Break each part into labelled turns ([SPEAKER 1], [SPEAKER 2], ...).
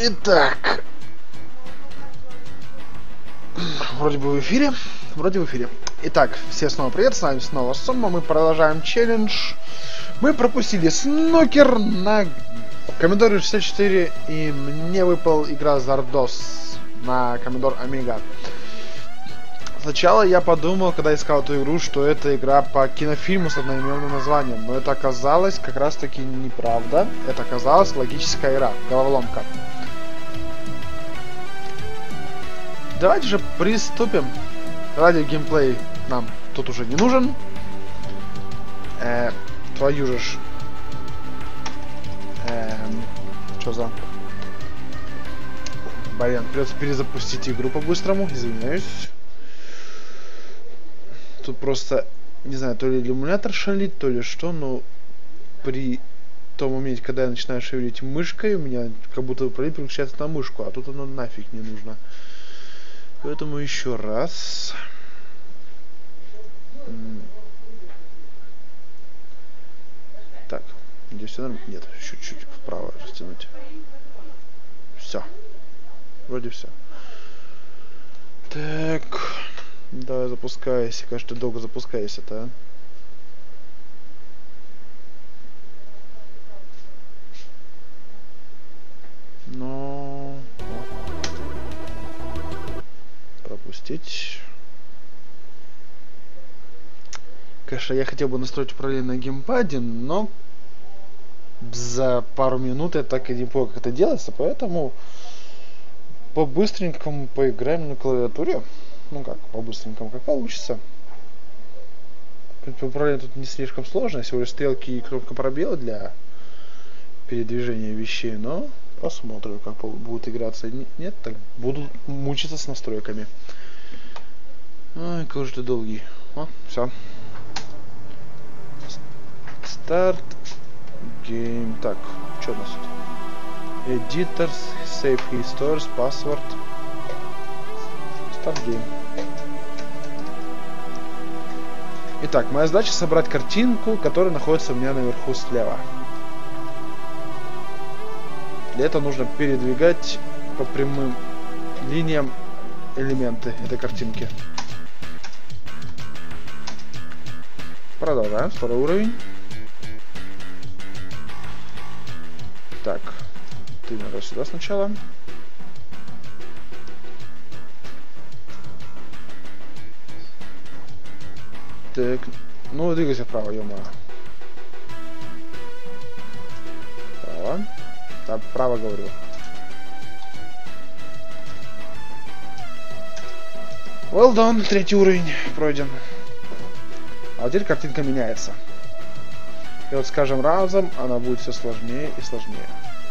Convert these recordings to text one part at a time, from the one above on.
[SPEAKER 1] Итак, вроде бы в эфире. Итак, все снова привет, с вами снова Сомма, мы продолжаем челлендж. Мы пропустили снукер на Commodore 64, и мне выпала игра Zardos на Commodore Amiga. Сначала я подумал, когда искал эту игру, что это игра по кинофильму с одноименным названием, но это оказалось как раз таки неправда. Это оказалась логическая игра, головоломка. Давайте же приступим. Радио геймплей нам тут уже не нужен. Твою же ж. Чё за... Блин, придется перезапустить игру по-быстрому, извиняюсь. Тут просто, не знаю, то ли иллюминатор шалит, то ли что, но при том моменте, когда я начинаю шевелить мышкой, у меня как будто управление переключается на мышку, а тут оно нафиг не нужно. Поэтому еще раз. Так, здесь все нормально? Нет, чуть-чуть вправо растянуть. Все. Вроде все. Так. Давай запускайся. Конечно, ты долго запускаешься-то, а? Но... Пропустить. Конечно, я хотел бы настроить управление на геймпаде, но за пару минут я так и не понял, как это делается, поэтому по-быстренькому поиграем на клавиатуре. Ну как, по-быстренькому, как получится. В принципе, управление тут не слишком сложное, всего лишь стрелки и кнопка пробела для передвижения вещей, но посмотрим, как будет играться. Нет, так буду мучиться с настройками. Ой, какой же ты долгий. О, все. Старт. Гейм. Так, что у нас тут? Editors, Save Histories, Password. Старт гейм. Итак, моя задача собрать картинку, которая находится у меня наверху слева. Для этого нужно передвигать по прямым линиям элементы этой картинки. Продолжаем. Второй уровень. Так. Ты надо сюда сначала. Так. Ну, двигайся вправо, ё-моё. Вправо. Да, вправо говорю. Well done. Третий уровень пройден. А вот теперь картинка меняется. И вот с каждым разом она будет все сложнее и сложнее.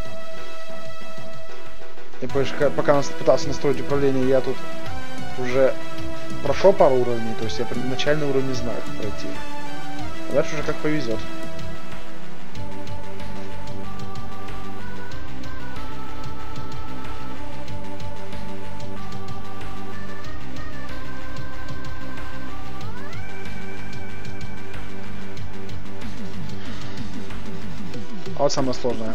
[SPEAKER 1] И пока я пытался настроить управление, я тут уже прошел пару уровней, то есть я начальный уровень знаю, как пройти. А дальше уже как повезет. А вот самое сложное.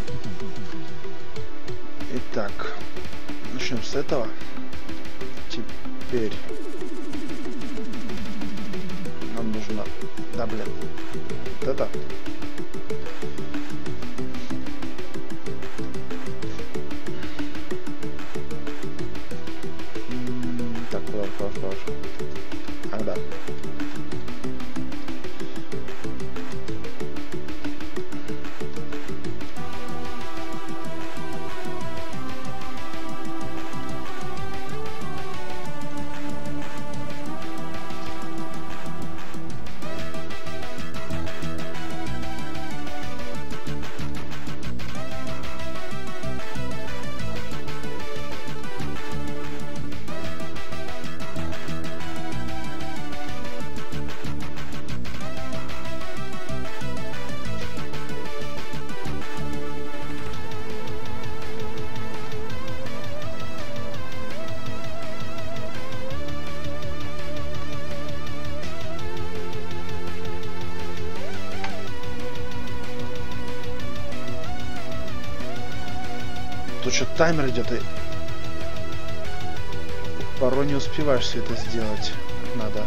[SPEAKER 1] Итак, начнем с этого. Теперь нам нужно... Да, блин. Вот это. Так, куда? Ах, да. что таймер идет, и порой не успеваешь все это сделать как надо.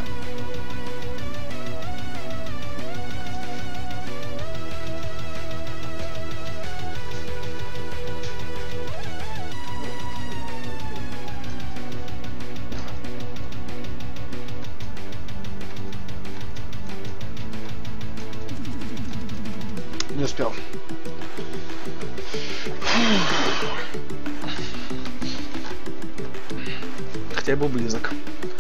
[SPEAKER 1] Не успел. Хотя я был близок.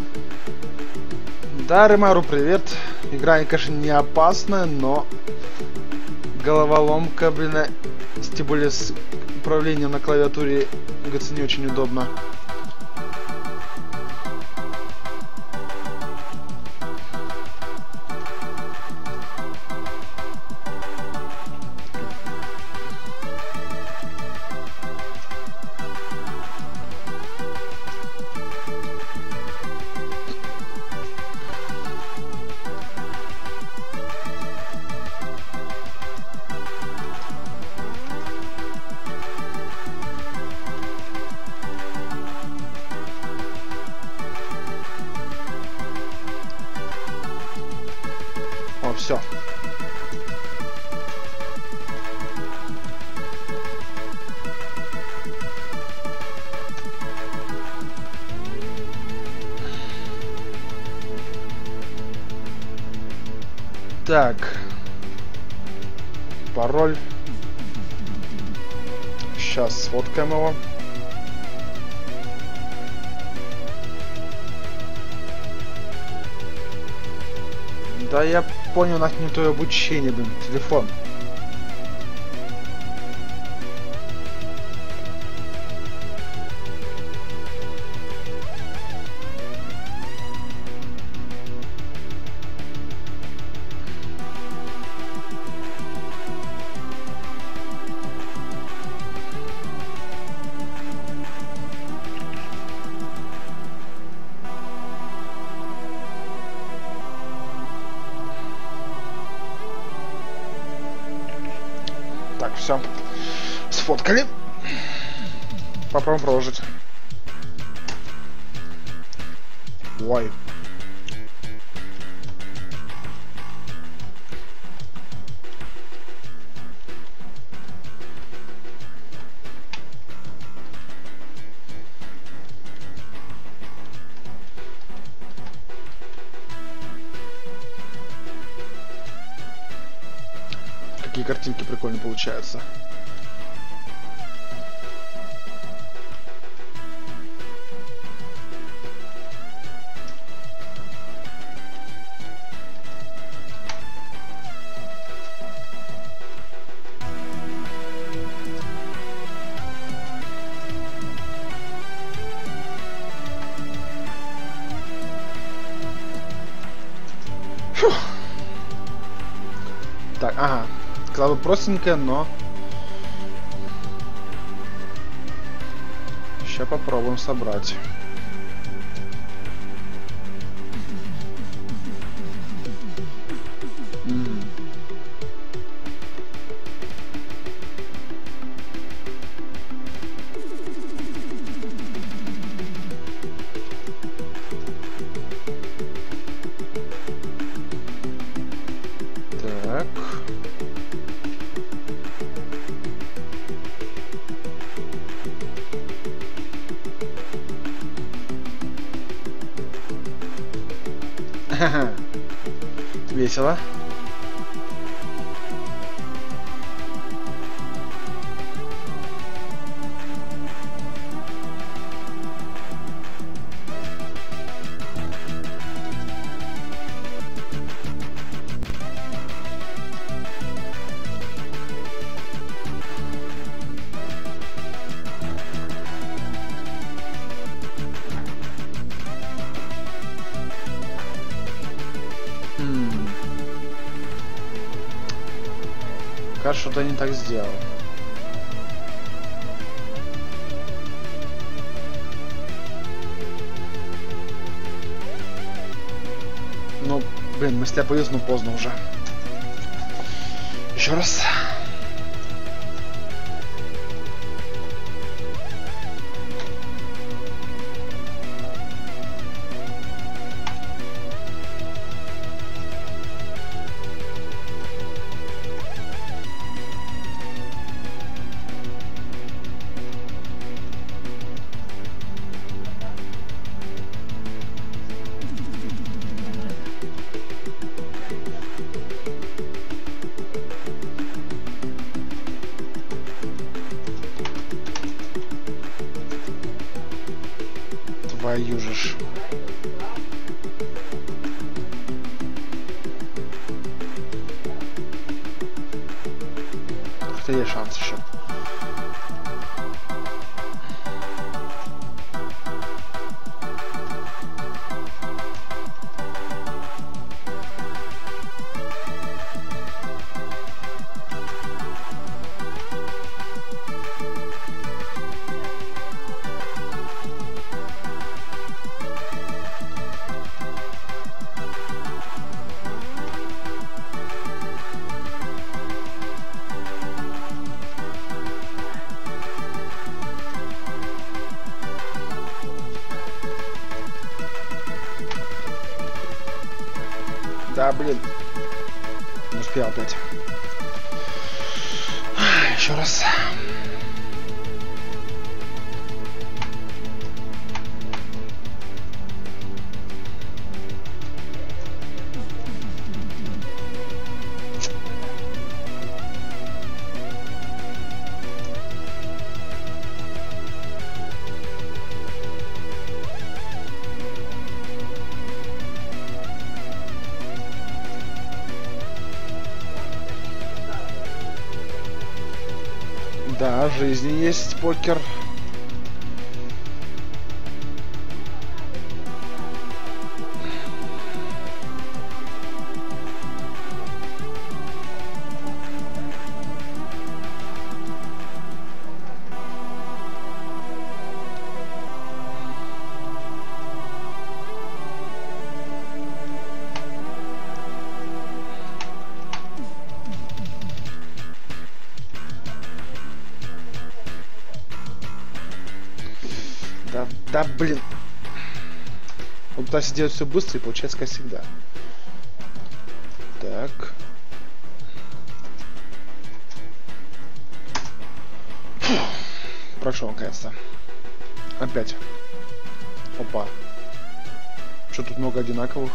[SPEAKER 1] Да, Ремару, привет. Игра, конечно, не опасная, но головоломка, блин, тем более с управлением на клавиатуре, кажется, не очень удобно. О, все. Так. Пароль. Сейчас сфоткаем его. Да я понял, у нас не то обучение, блин, телефон. Так, все. Сфоткали. Попробуем продолжить. Ой. Какие картинки прикольно получаются. Фух. Так, ага. Сказал бы простенькая, но... Сейчас попробуем собрать. Так. Ха-ха. Весело. Кажется, что-то не так сделал. Ну, блин, мысли повез, но поздно уже. Еще раз. Твою же ж. Хотя есть шанс еще. Да, блин. Не успел опять. Еще раз. Да, в жизни есть покер. Да, блин. Он пытается делать все быстро и получается как всегда. Так. Прошел наконец-то. Опять. Опа. Что тут много одинаковых?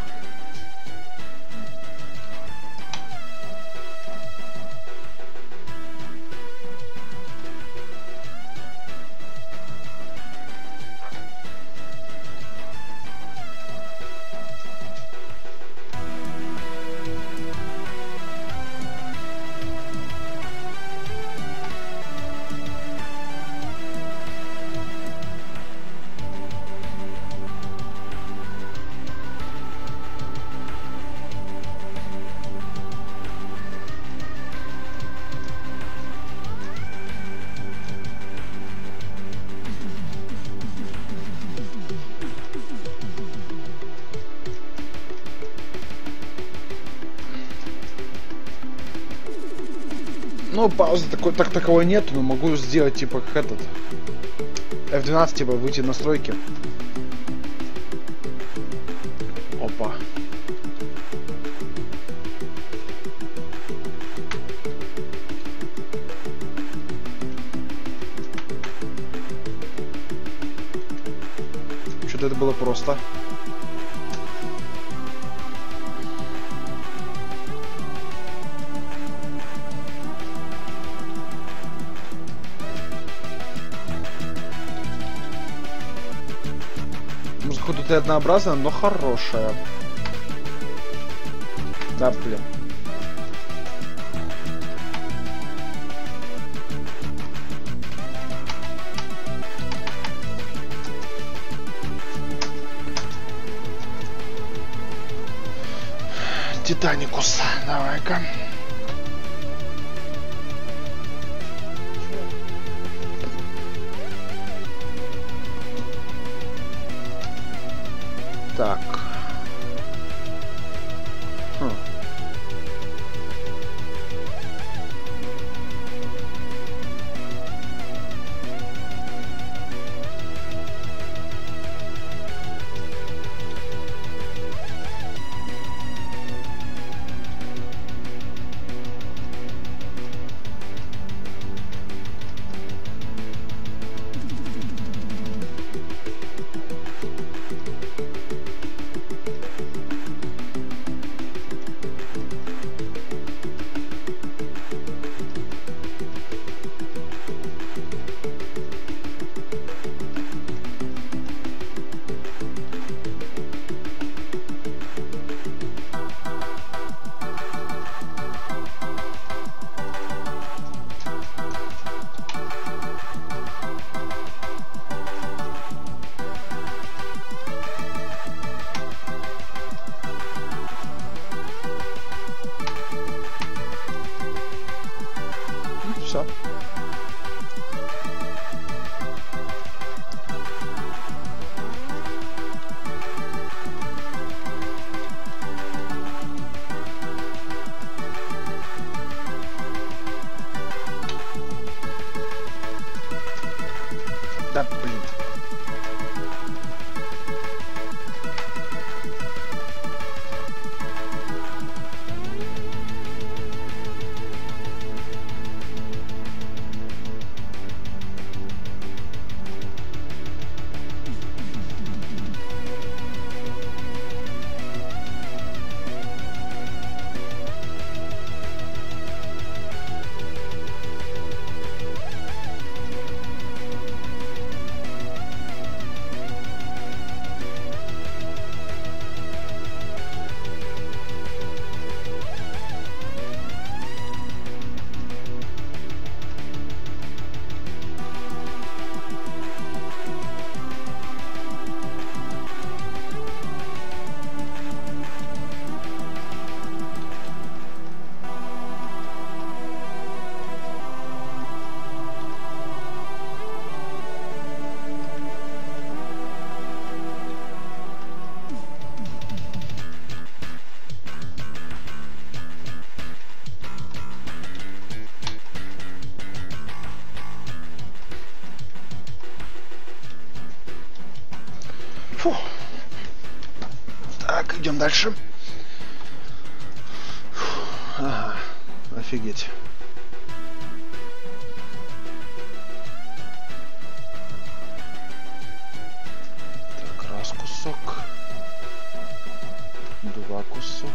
[SPEAKER 1] Ну, паузы такого нету, но могу сделать, типа, как этот. F12, типа, выйти в настройки. Опа. Что-то это было просто. Музыка тут и однообразная, но хорошая. Да, блин. Титаникус, давай-ка. Так. Фу. Так, идем дальше. Ага, офигеть. Так, раз кусок. Два кусок.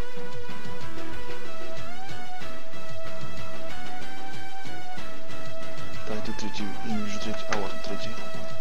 [SPEAKER 1] Так, где третий? Я не вижу третий. А вот он третий.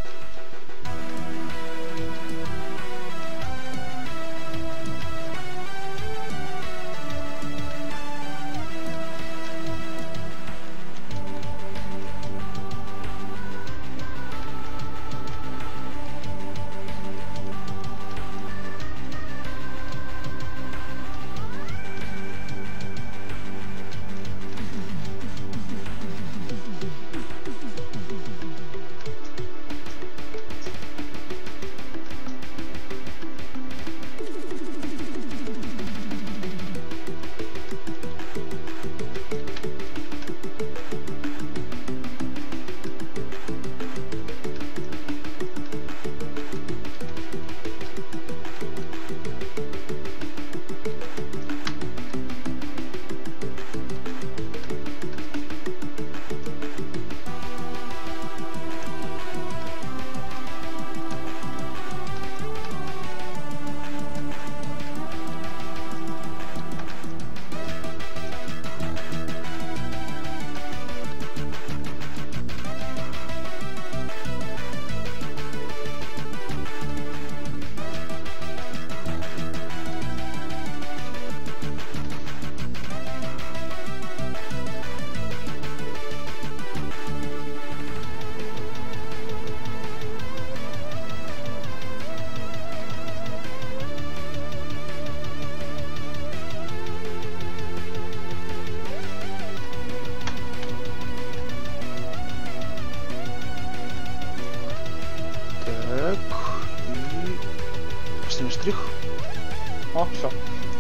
[SPEAKER 1] Штрих. О, все.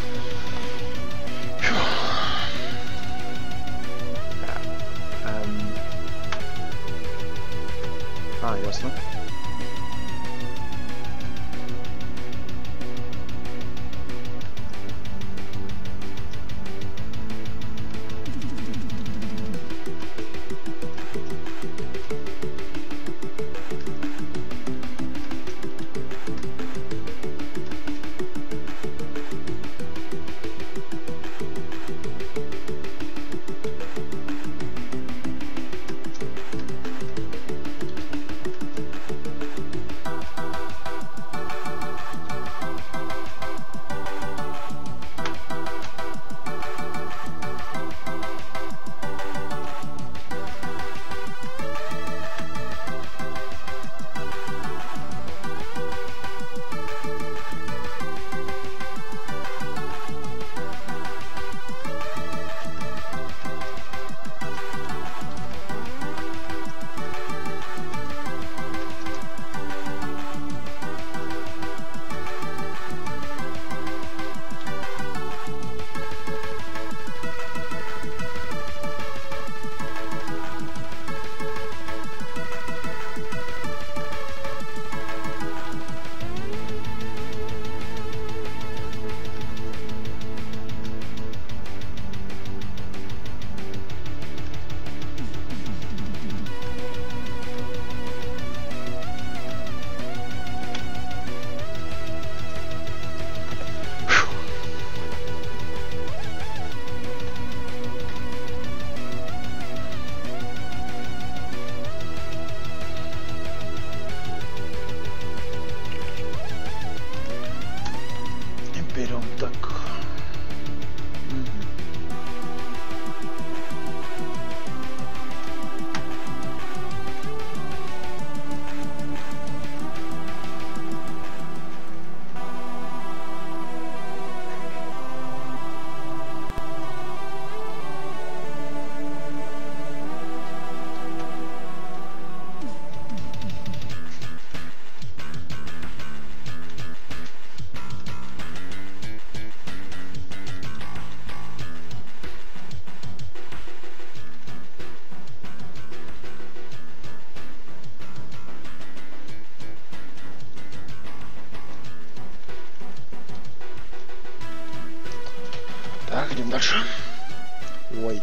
[SPEAKER 1] А, ясно. Так, идем дальше. Ой.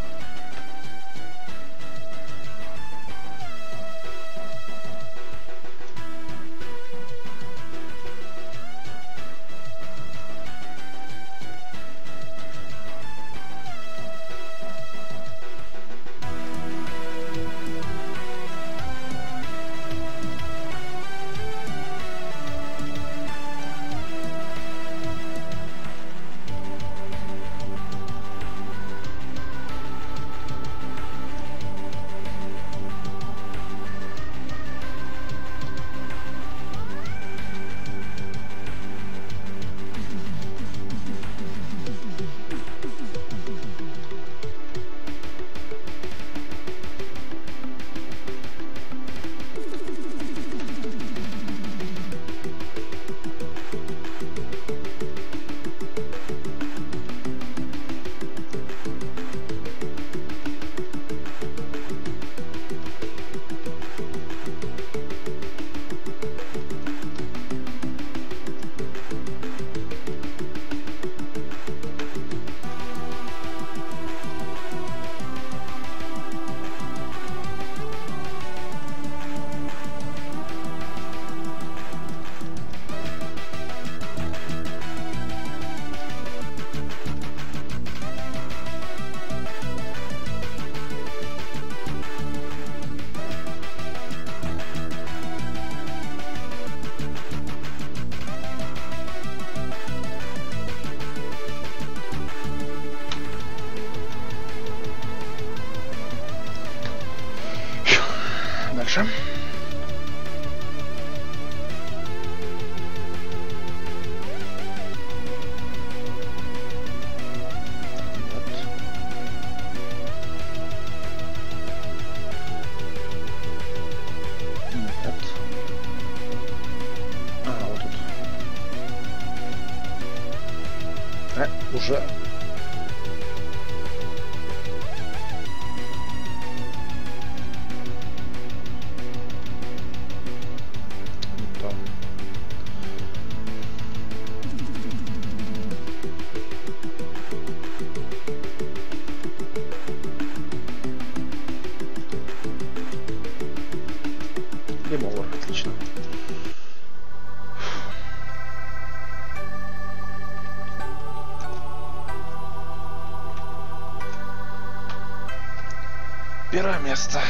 [SPEAKER 1] Дальше. Нет. А, вот тут. Уже. Лимовар, отлично. Первое место.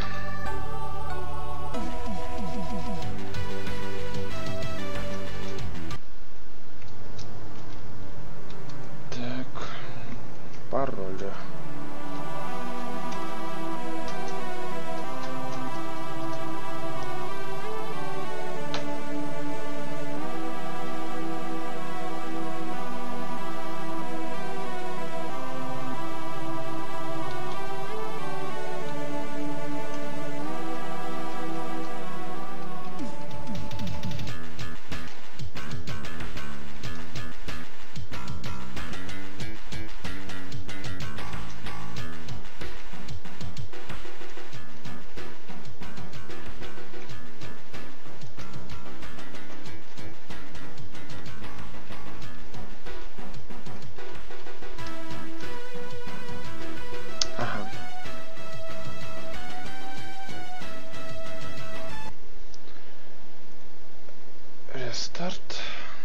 [SPEAKER 1] Так, пароли. Рестарт.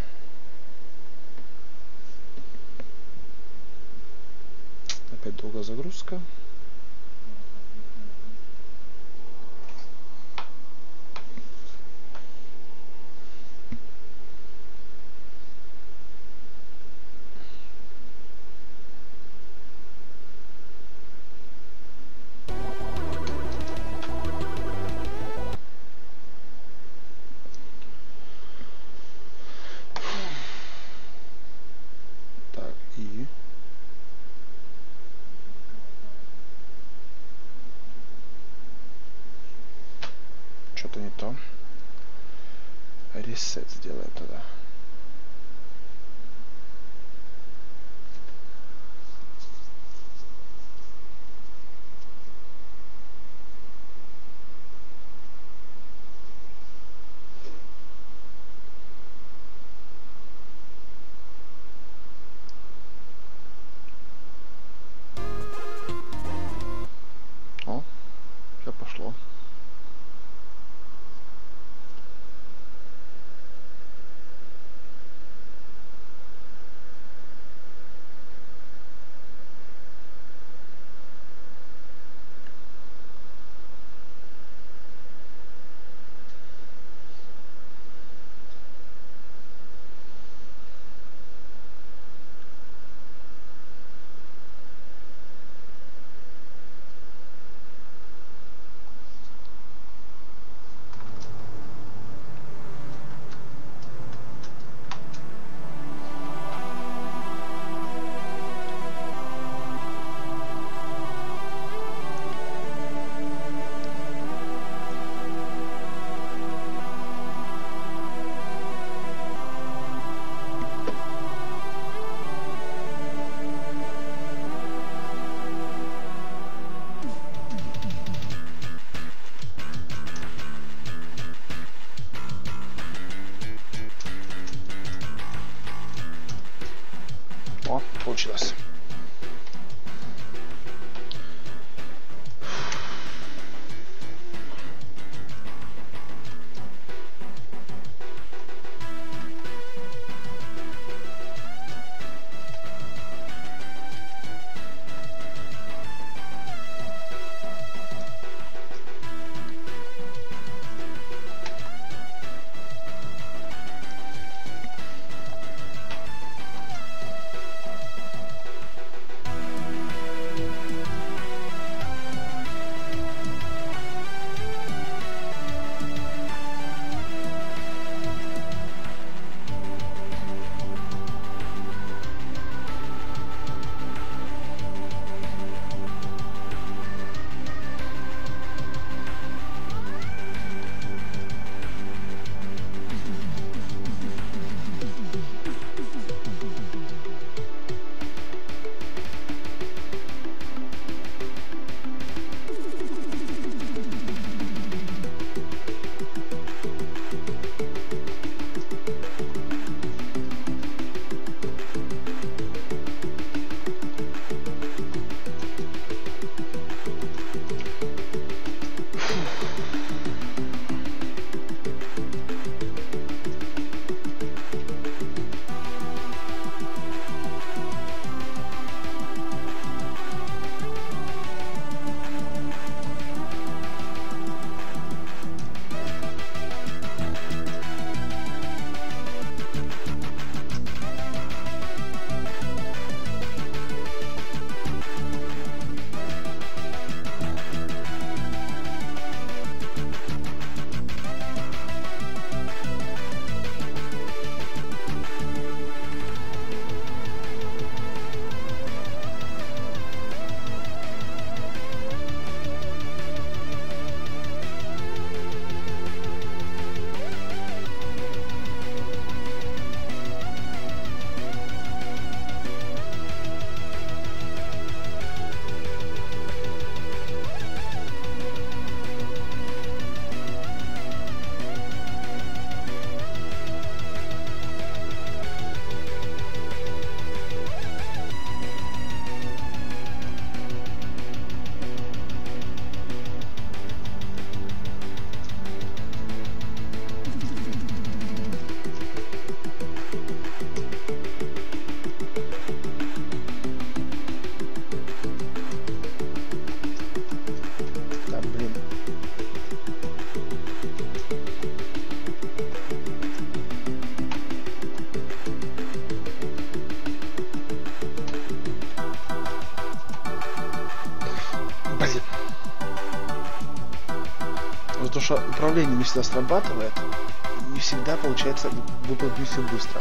[SPEAKER 1] Опять долгая загрузка. Что-то не то. Ресет сделаем тогда. получилось. То, что управление не всегда срабатывает, не всегда получается выполнить миссию быстро.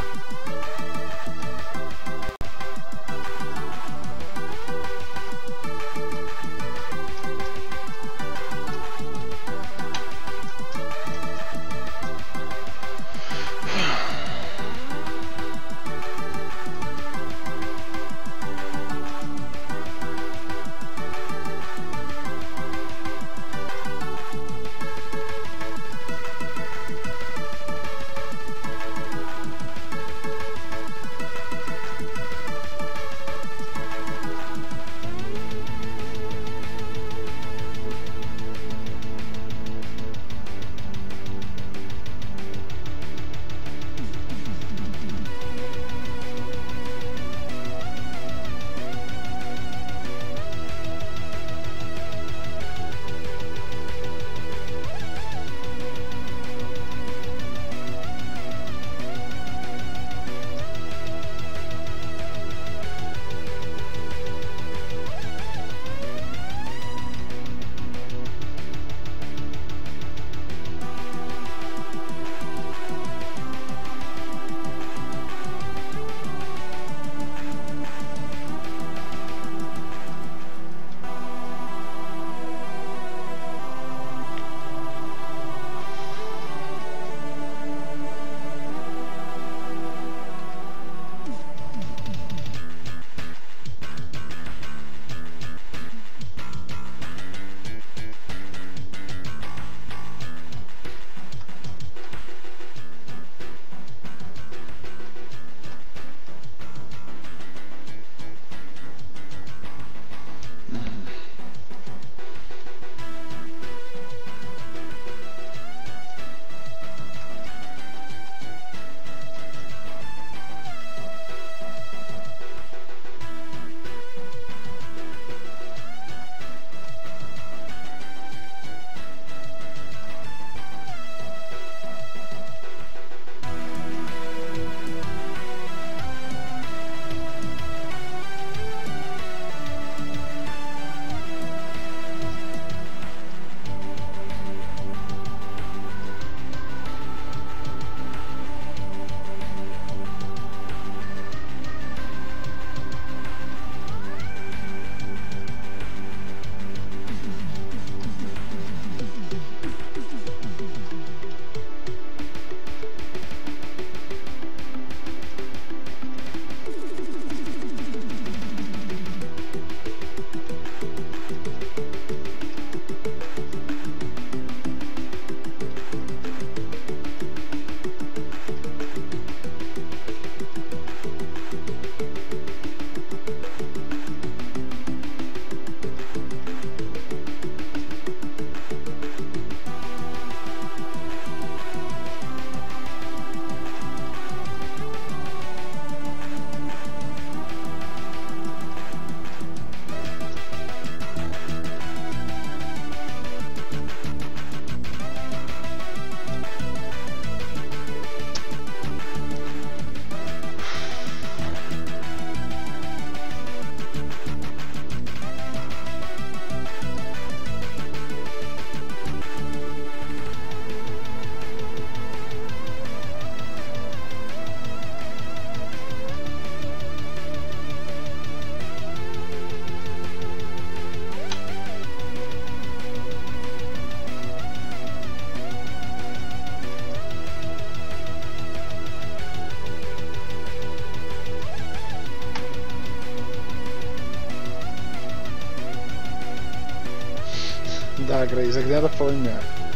[SPEAKER 1] агро, из огня до полымя.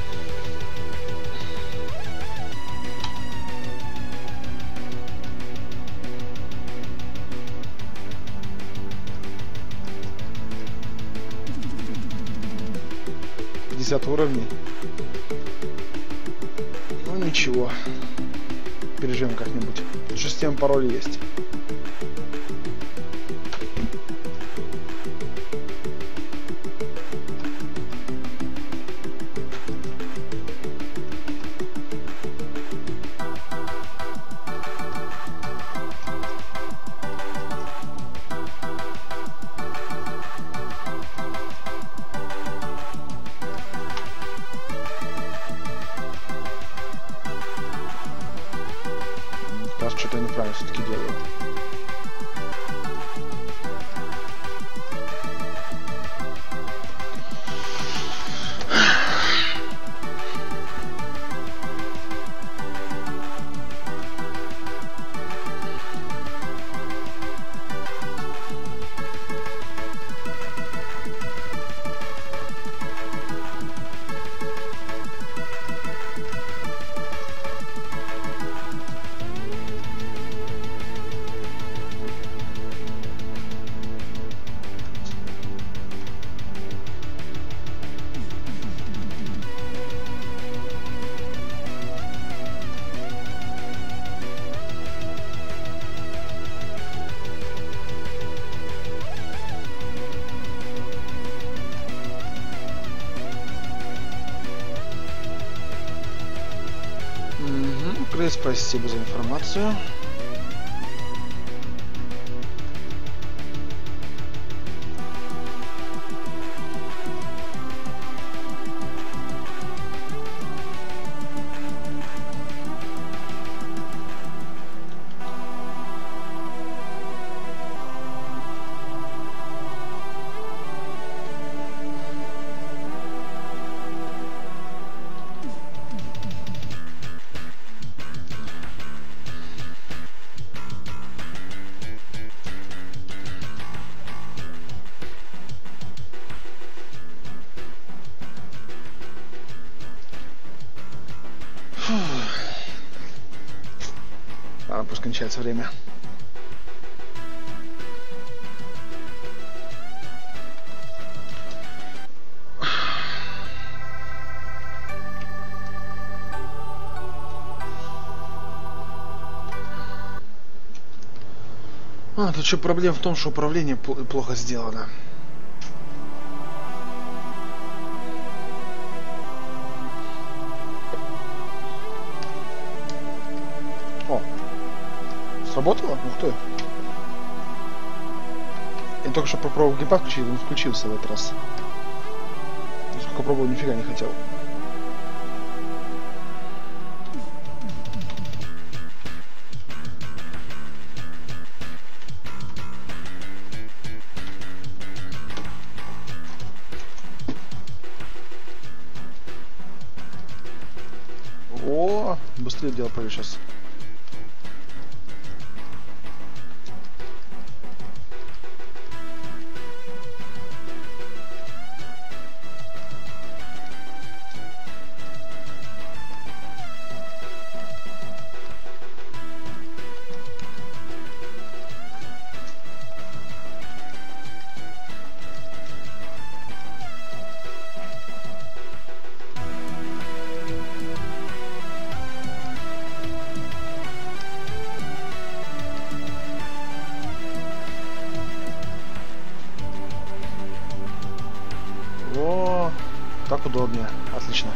[SPEAKER 1] Уровней. Ну ничего. Переживем как-нибудь. Система паролей есть. Что-то я неправильно все-таки делаю. Спасибо за информацию. Ладно, пусть кончается время. Тут еще проблема в том, что управление плохо сделано. О, сработало? Ух ты. Я только что попробовал геймпад включить, он включился в этот раз. Сколько пробовал, нифига не хотел. О, быстрее дело пойдет сейчас. Так удобнее. Отлично.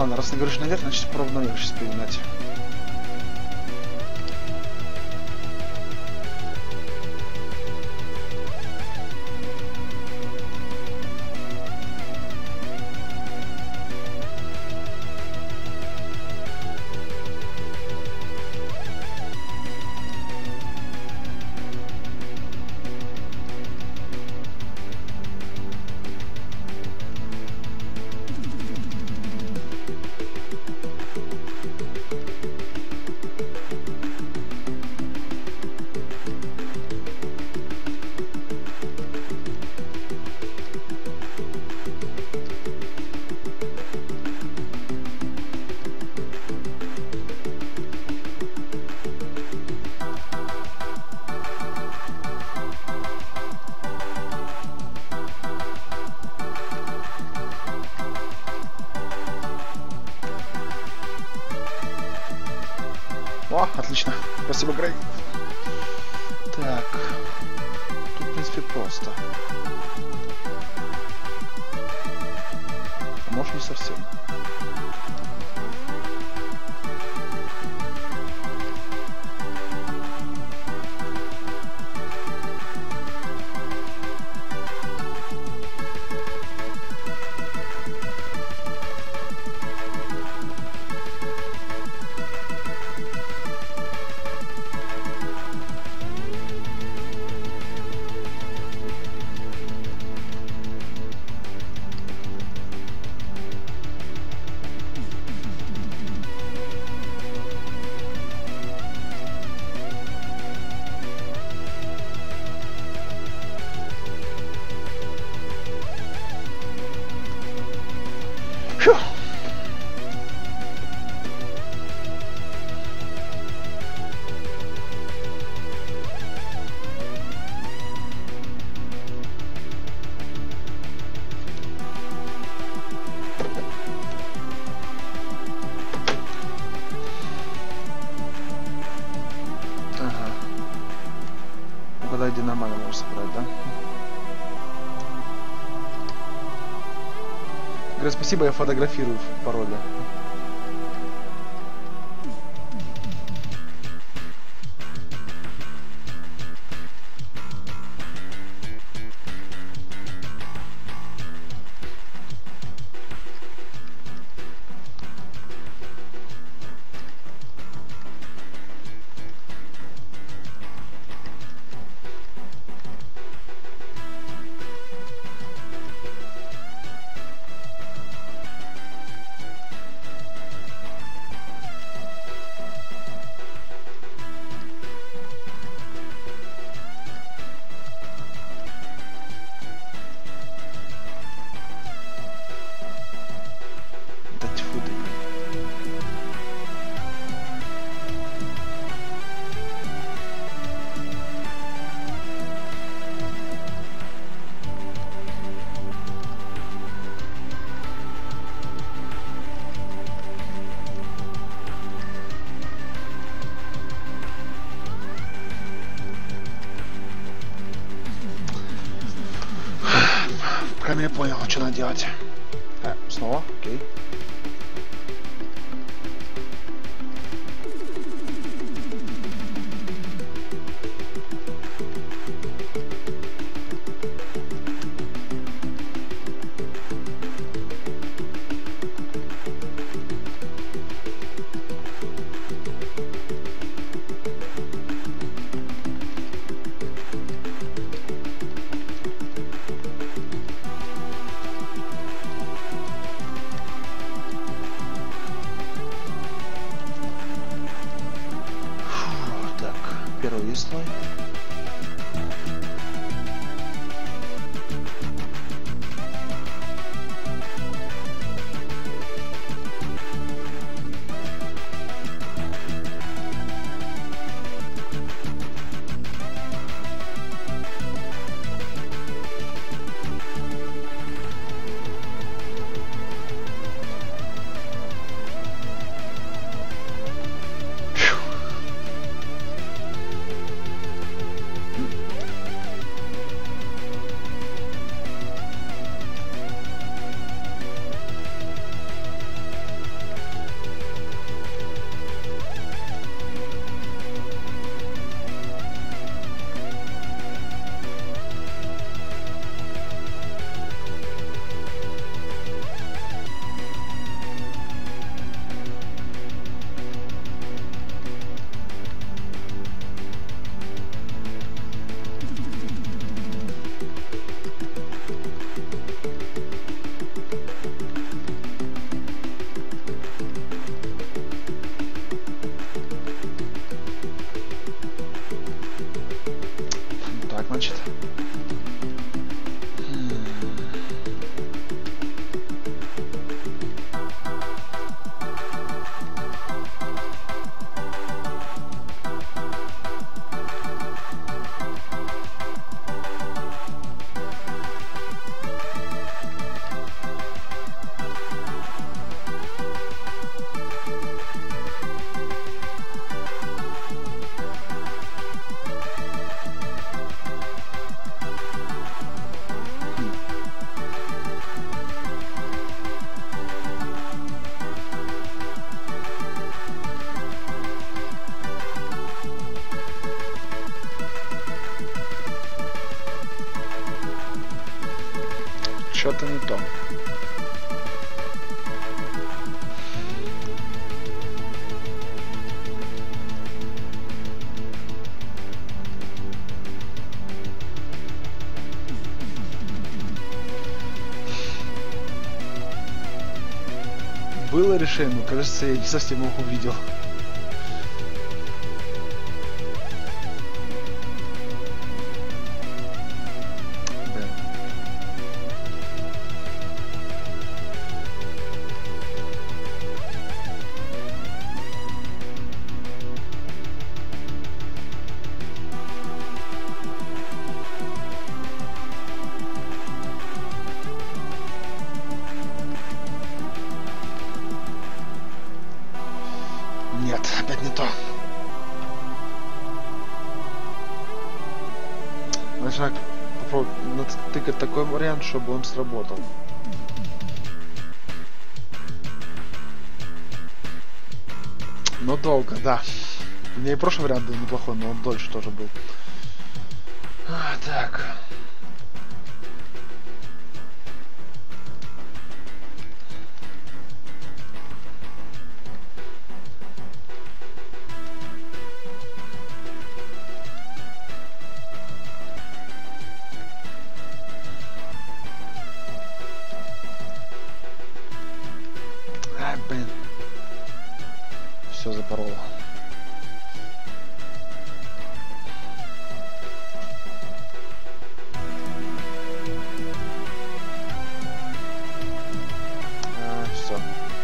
[SPEAKER 1] ладно, раз ты говоришь наверх, значит попробуем наверх сейчас перегнать. О, отлично. Спасибо, Грей. Так. Тут, в принципе, просто. А может, не совсем. Фух. Ага. Угадай, где нормально можешь собрать, да? Говорю, спасибо, я фотографирую в пароле. Да тьфу ты, блин. Пока я понял, что надо делать. Снова, окей. Что-то не то. Было решение, но кажется, я не совсем его увидел. Нет, опять не то. Нужно попробовать натыкать такой вариант, чтобы он сработал. Но долго, да. У меня и прошлый вариант был неплохой, но он дольше тоже был. Так. Блин. Все запороло. Все.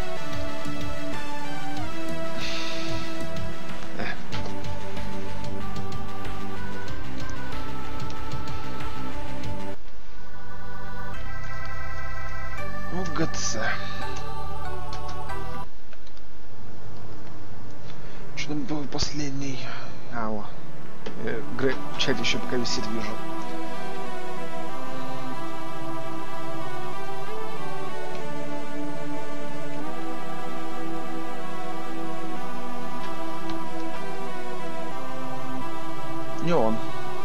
[SPEAKER 1] ОГЦ. Что там был последний? Грег в чате еще пока висит, вижу. Не он.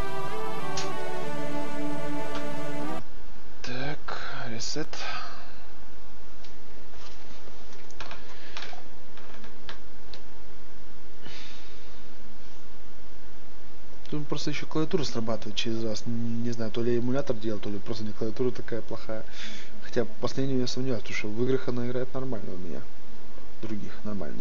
[SPEAKER 1] Так, ресет. Тут просто еще клавиатура срабатывает через раз. Не знаю, то ли эмулятор делал, то ли просто не клавиатура такая плохая. Хотя в последнем я сомневаюсь, потому что в играх она играет нормально у меня. Других нормальных.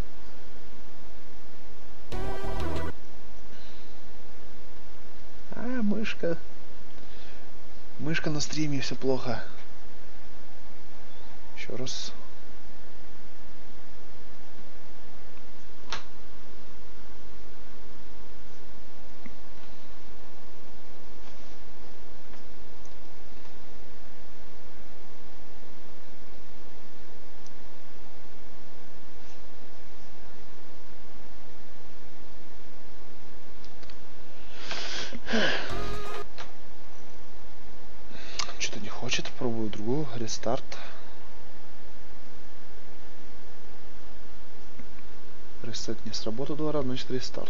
[SPEAKER 1] Мышка. Мышка на стриме, все плохо. Еще раз. Что-то не хочет, пробую другую, рестарт. Рестарт не сработал 2 раза, значит рестарт.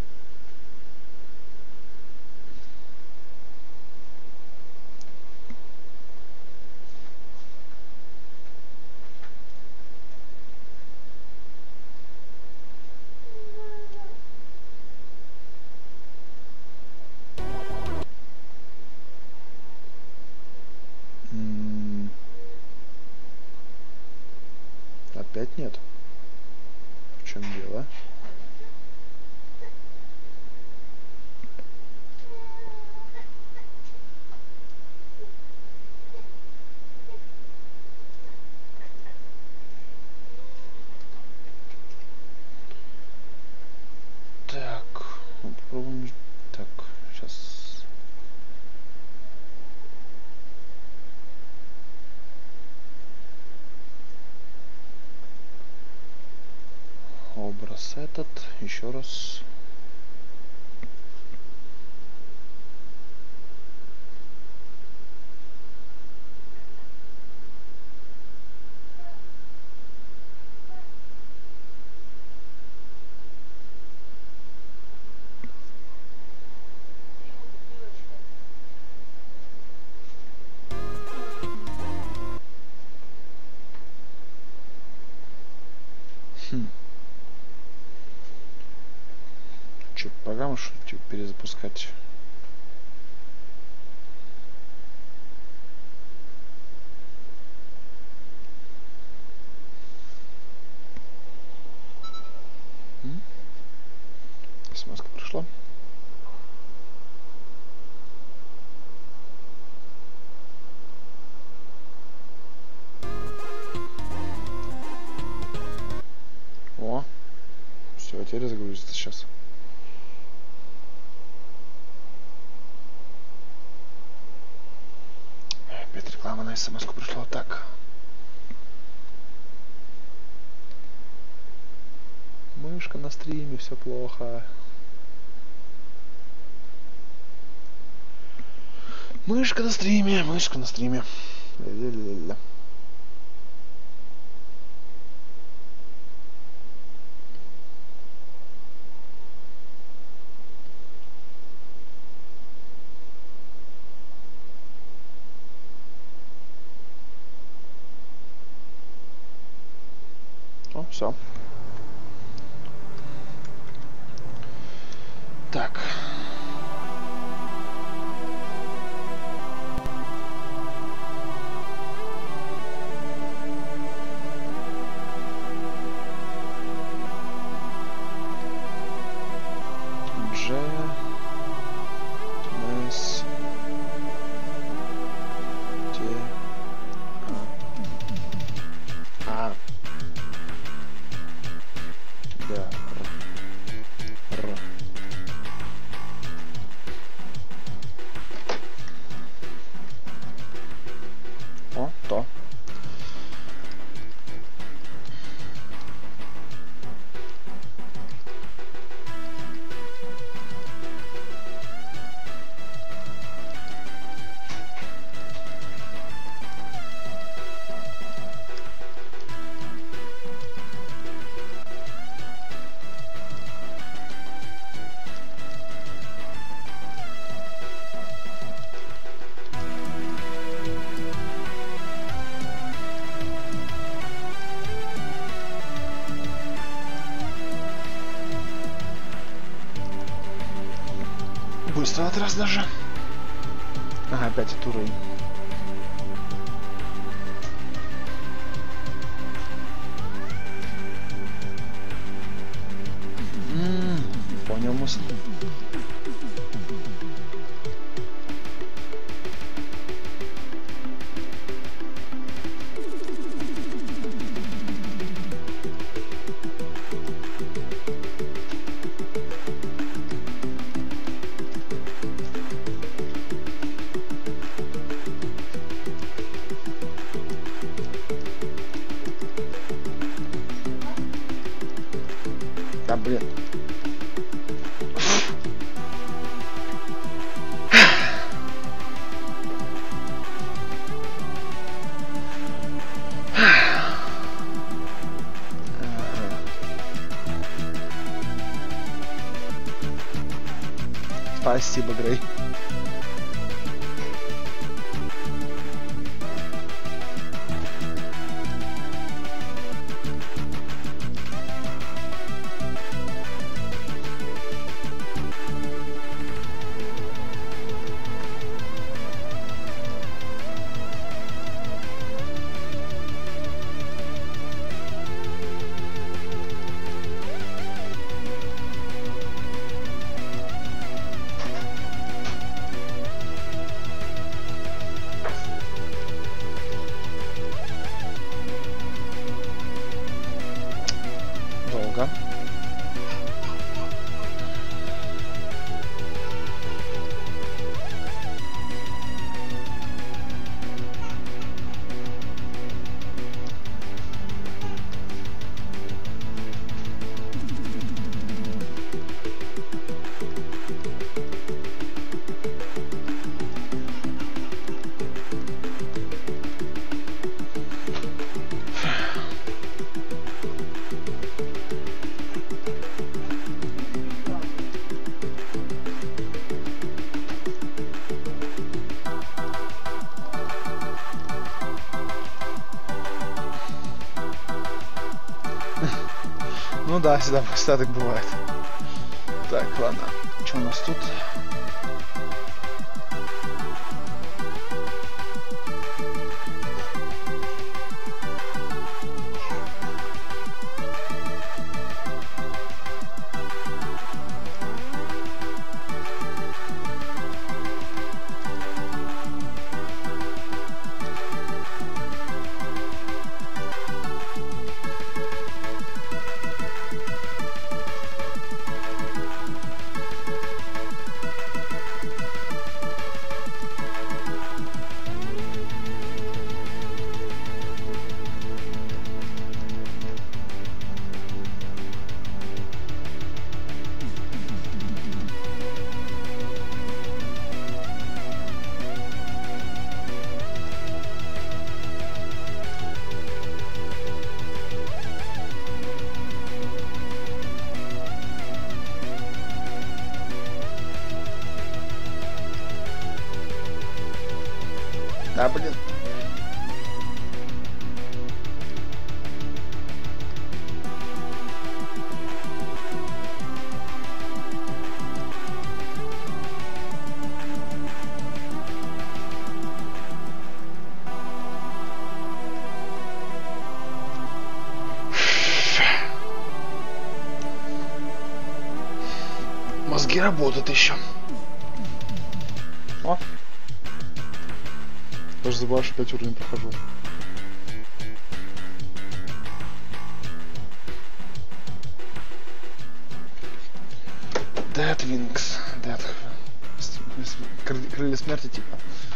[SPEAKER 1] Опять нет. В чем дело? Так, попробуем. Так, сейчас. Образ этот, еще раз. перезапускать. Смс-ка пришла. О, все, теперь загрузится сейчас. Опять реклама на смс-ку пришла. Так. Мышка на стриме, все плохо. Мышка на стриме, мышка на стриме. Ля-ля-ля-ля. О, все. Так. О, то. Быстро от раз даже. Ага, опять этот уровень. Понял мысль. Да, блин. Спасибо, Грей. Долго. Ну да, всегда так бывает. Так, ладно. Что у нас тут? Да, блин. Мозги работают еще. О. Даже забываю, что 5 уровней прохожу. Dead Wings. Dead. Крылья смерти типа.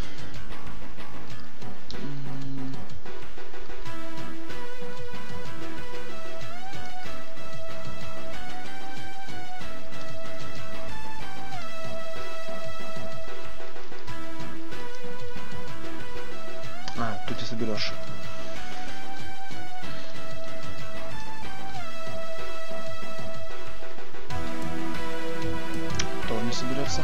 [SPEAKER 1] Тут ты соберешь. Кто не соберется?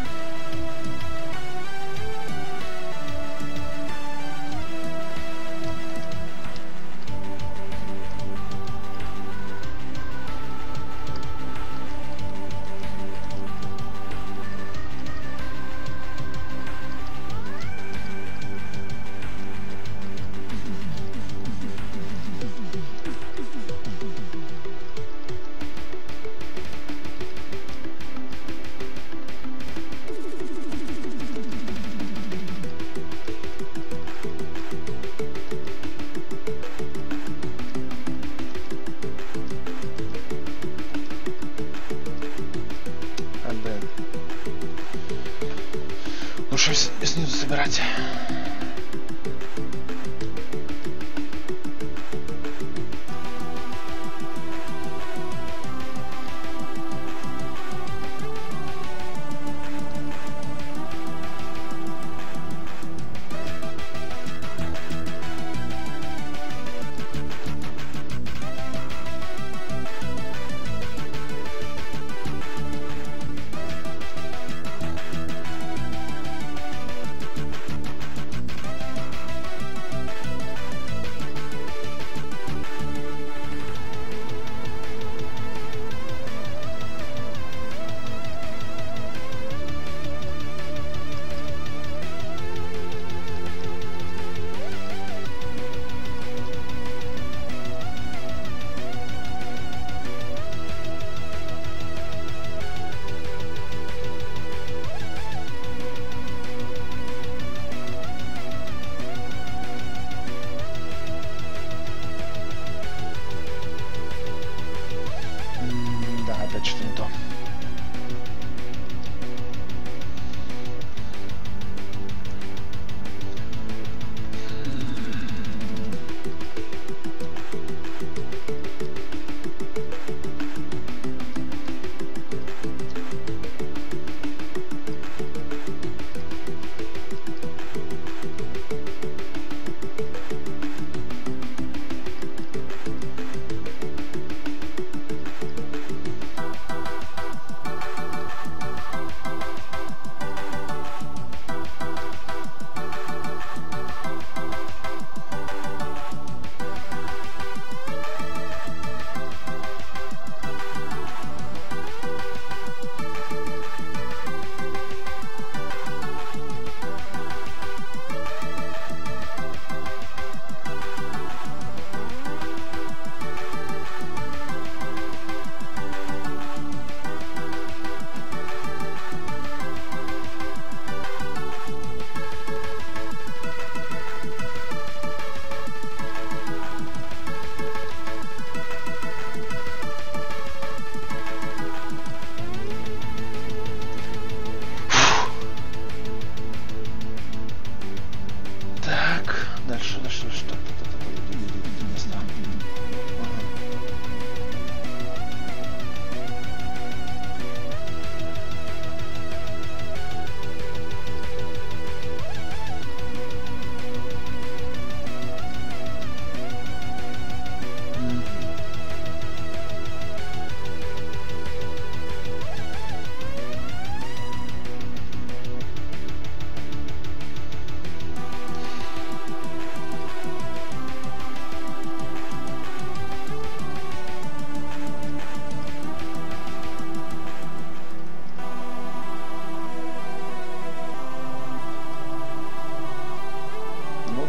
[SPEAKER 1] Лучше снизу собирать.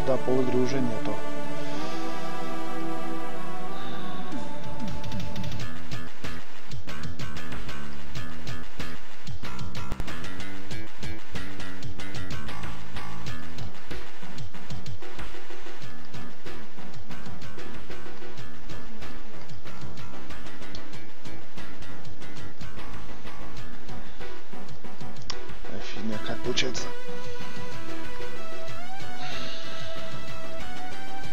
[SPEAKER 1] да, пол игры уже нету. Как получается?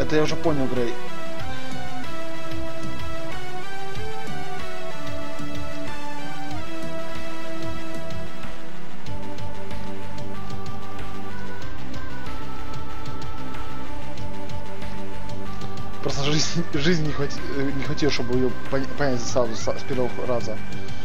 [SPEAKER 1] Это я уже понял, Грей. Просто жизнь не хватило, чтобы ее понять сразу, с первого раза.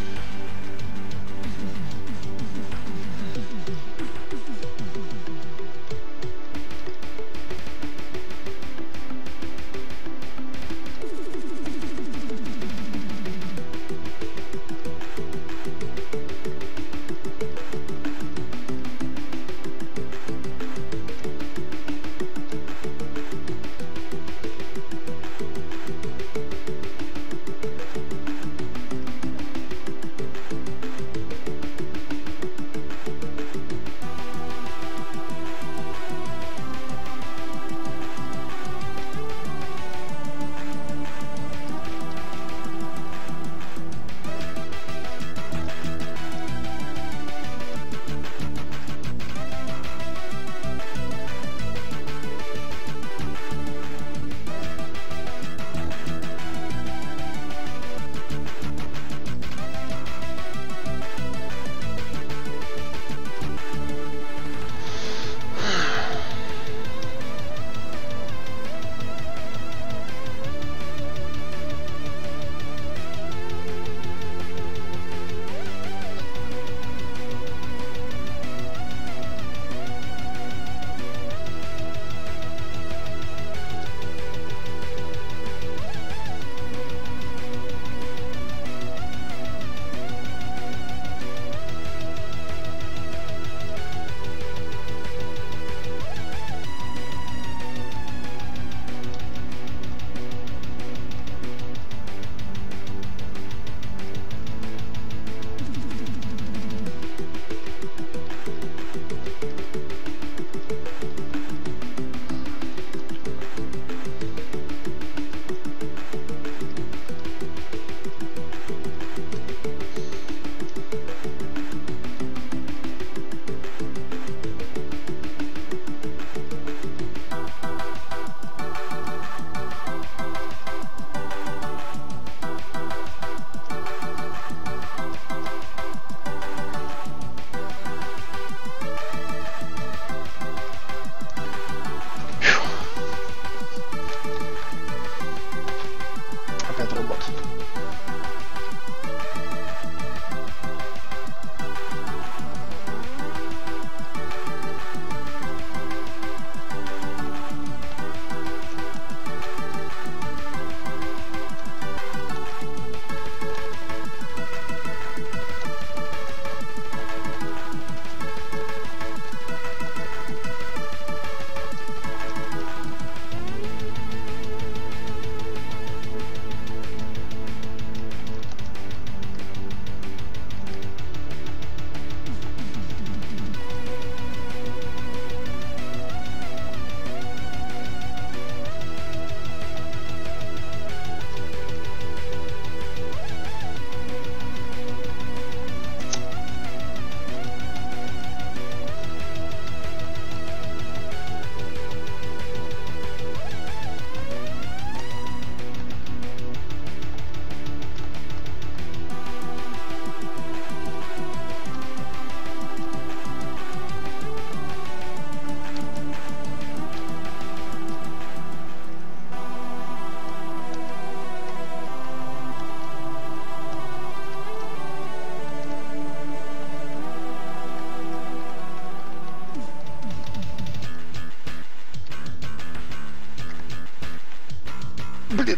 [SPEAKER 1] Блин.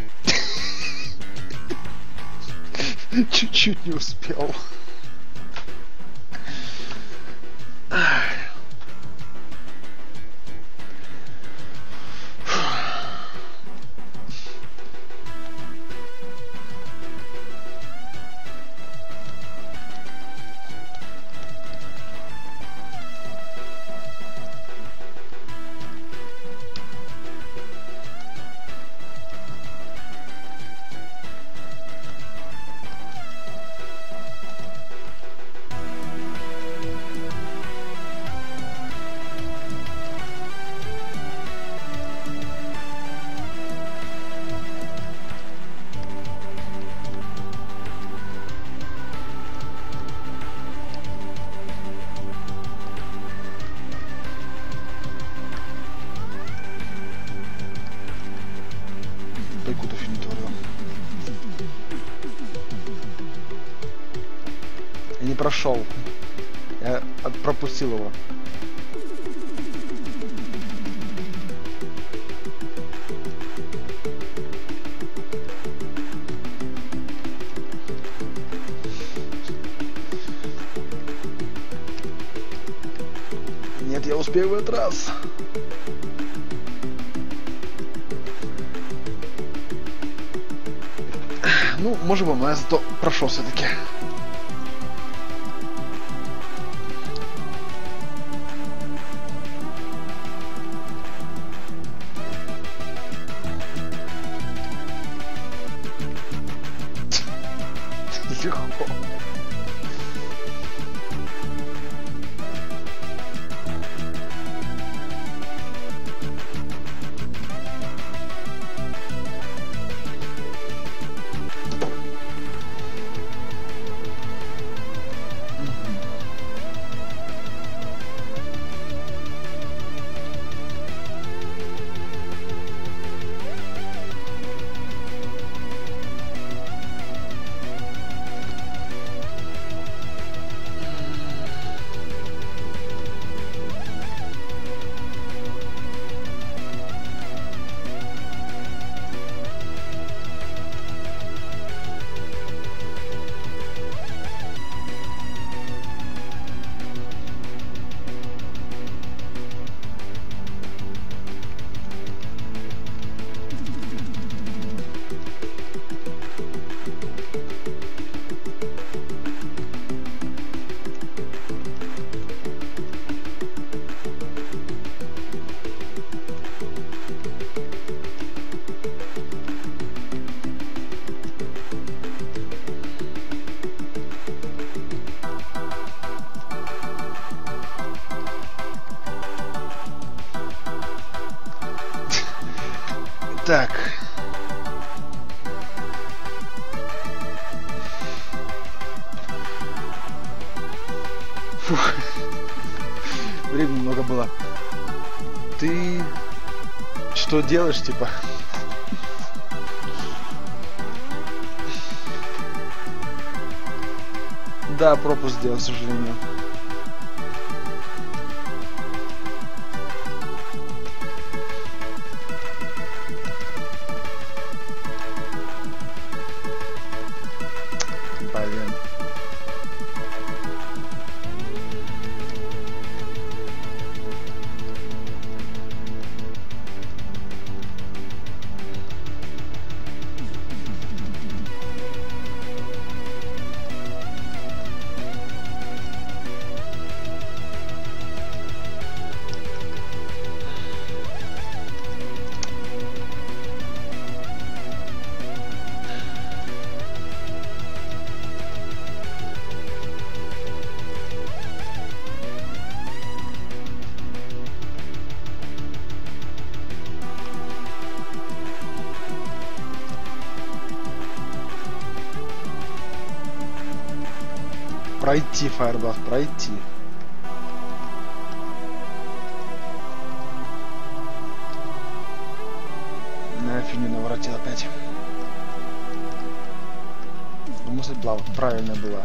[SPEAKER 1] Чуть-чуть не успел. прошел. Я пропустил его. Нет, я успею в этот раз. Ну, может быть, но я зато прошел все-таки. Легко. Так. Фух. Времени много было. Ты что делаешь, типа? Да, пропуск сделал, к сожалению. Блин. Пройти, Fireblast, пройти. На фигню наворотил опять. Мысль правильная была.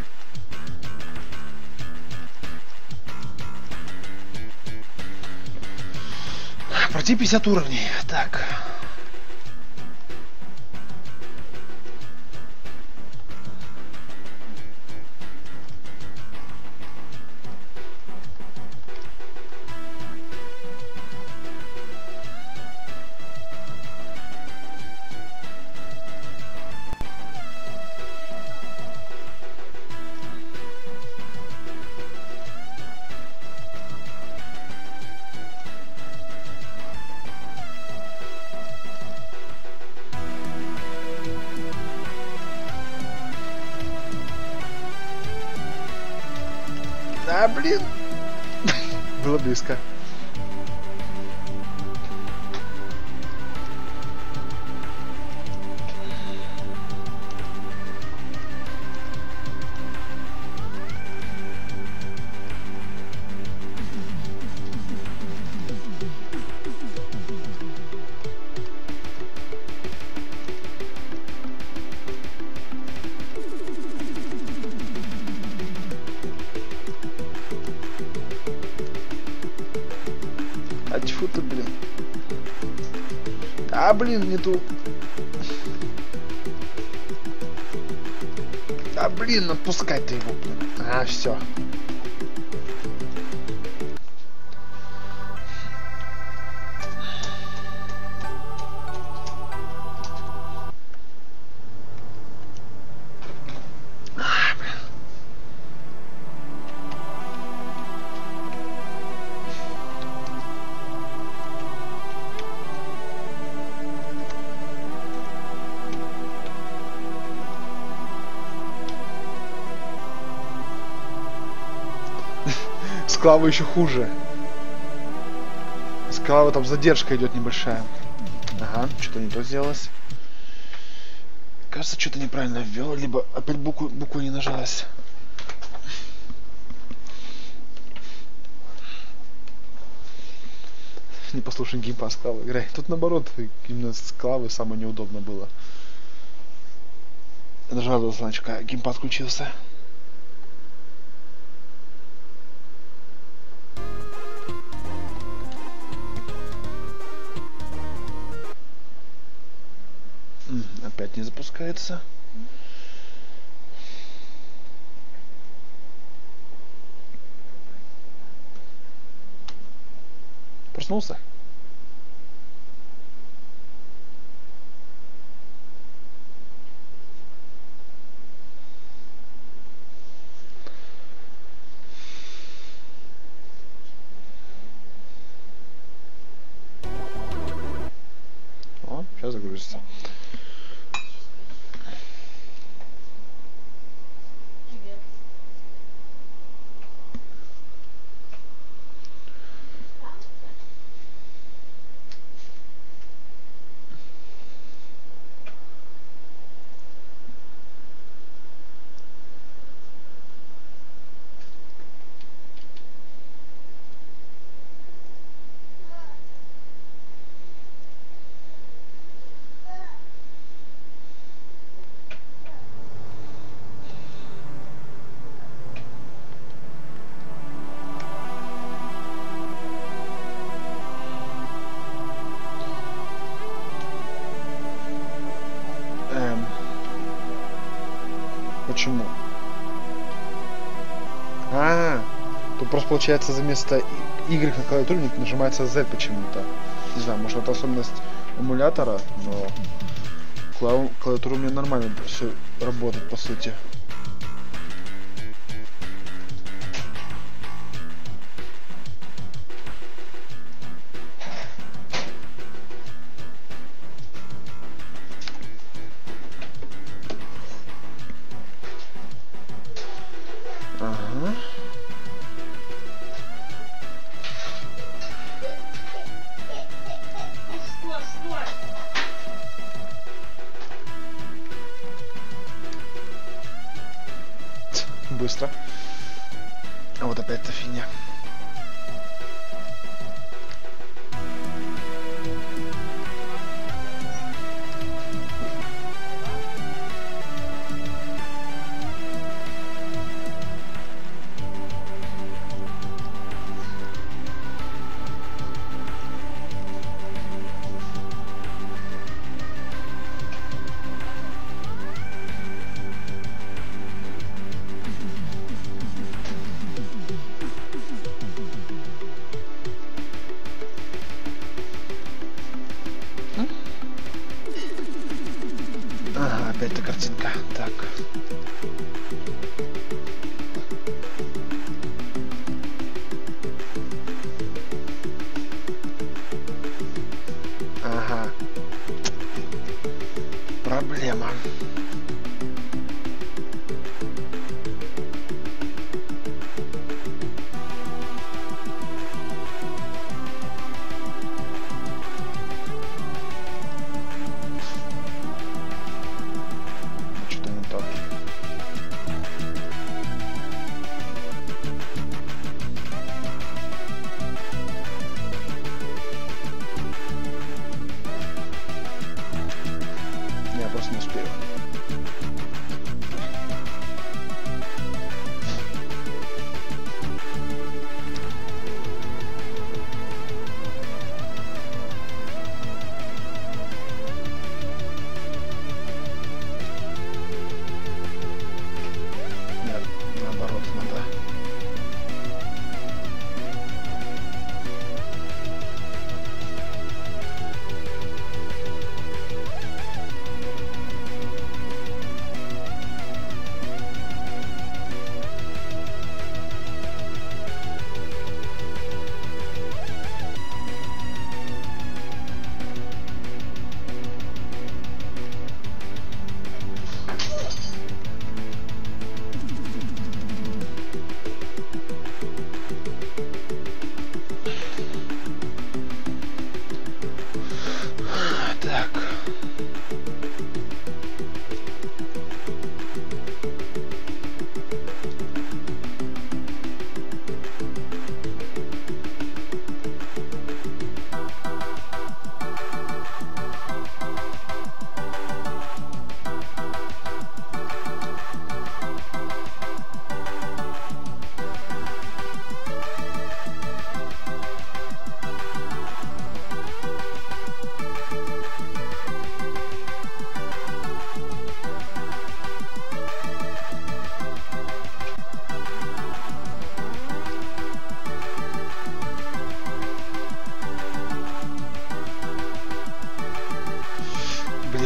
[SPEAKER 1] Пройти 50 уровней. Так. А, блин. Было близко. Тьфу ты, блин. А, блин, не ту. Да, блин, отпускай ты его, блин. А, все. С Клавой еще хуже. С Клавой там задержка идет небольшая. Ага, что-то не то сделалось. Кажется, что-то неправильно ввел, либо опять букву не нажалась. Непослушный геймпад с Клавой играй. Тут наоборот, именно с Клавой самое неудобно было. Нажал значка, геймпад включился. Опять не запускается. Проснулся? О, сейчас загрузится. Почему? Тут просто получается за место Y на клавиатуре нажимается Z почему-то. Не знаю, может это особенность эмулятора, но клавиатура у меня нормально все работает по сути. Ага. Быстро. А вот опять эта фигня. Ага, опять эта картинка. Так. Ага. Проблема. Что-то не так. Я просто не успею.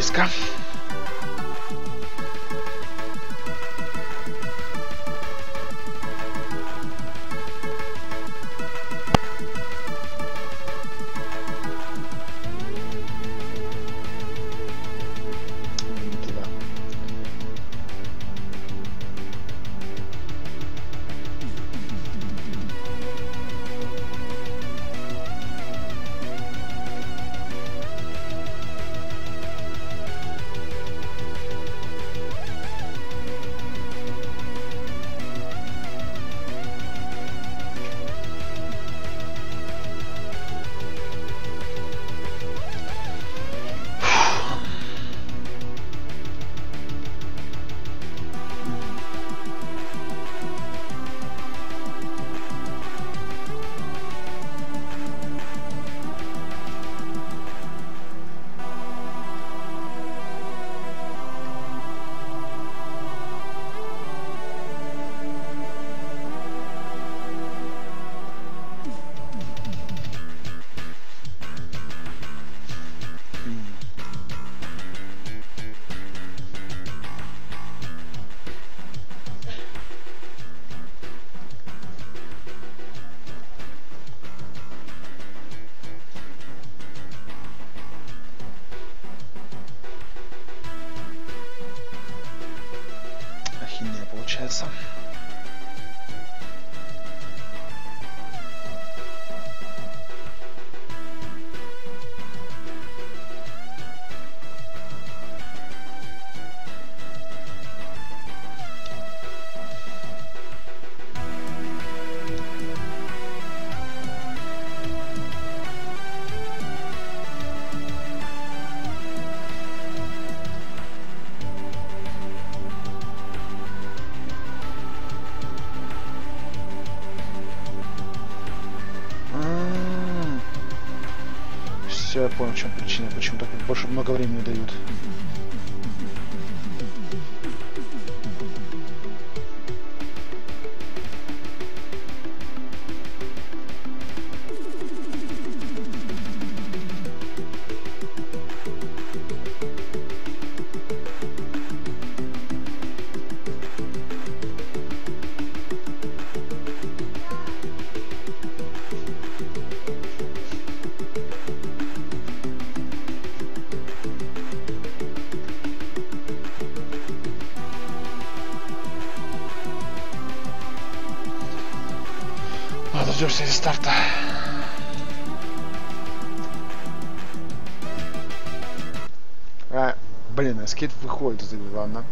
[SPEAKER 1] близко. Ахинея получается. Все, я понял, в чем причина, почему так больше много времени дают. Дождешься старта. Блин, скейт выходит из игры, ладно.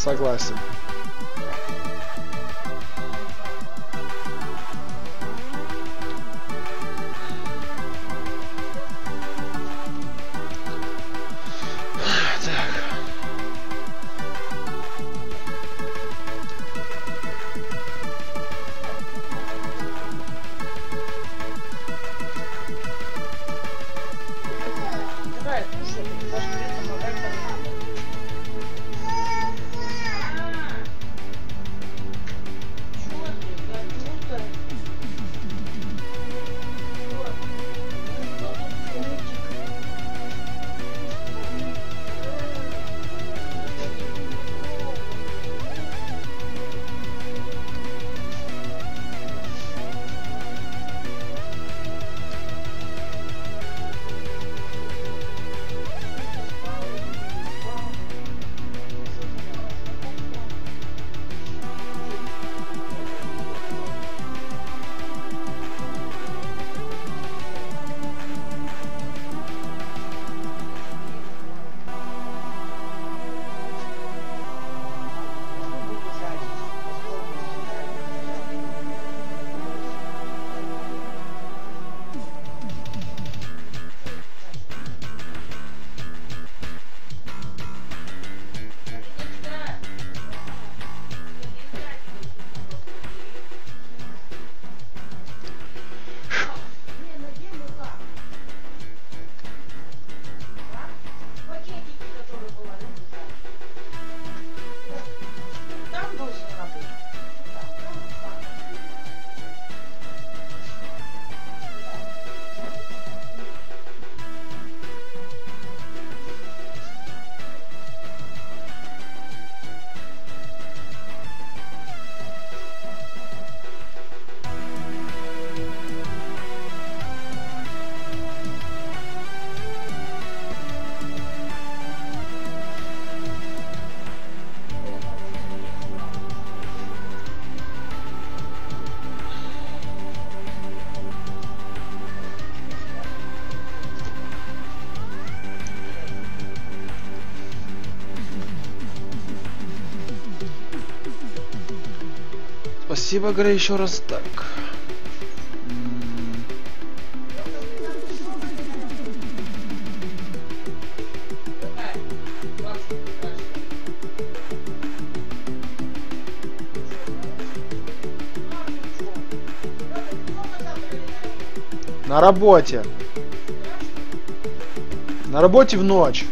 [SPEAKER 1] Согласен. Спасибо, Грей, еще раз так. На работе. На работе в ночь.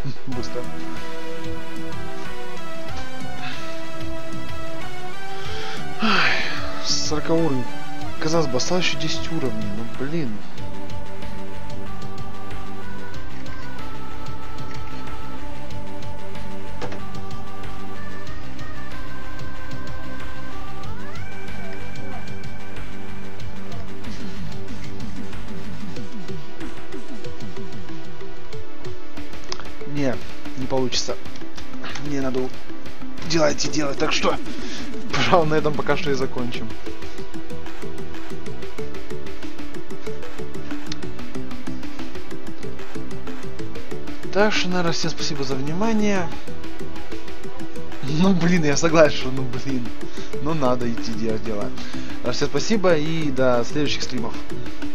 [SPEAKER 1] Быстро. Ай, 40 уровень. Казалось бы, осталось еще 10 уровней. Ну блин. Не получится. Мне надо делать и делать. Так что, пожалуй, на этом пока что и закончим. Так что, наверное, всем спасибо за внимание. Ну, блин, я согласен, что, ну, блин. Ну, надо идти делать дела. Всем спасибо и до следующих стримов.